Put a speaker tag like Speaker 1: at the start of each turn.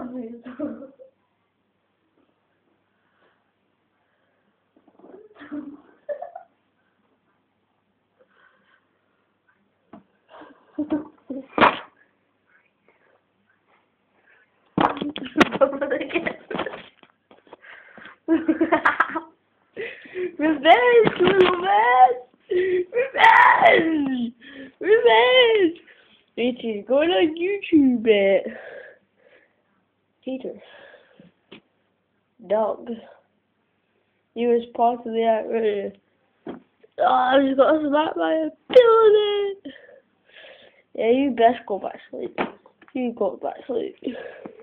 Speaker 1: Revenge, little man! Revenge! Revenge! It is going on YouTube, Peter. Dog. You was part of the outrage. Oh, I just got smacked by a building! Yeah, you best go back to sleep. You go back to sleep.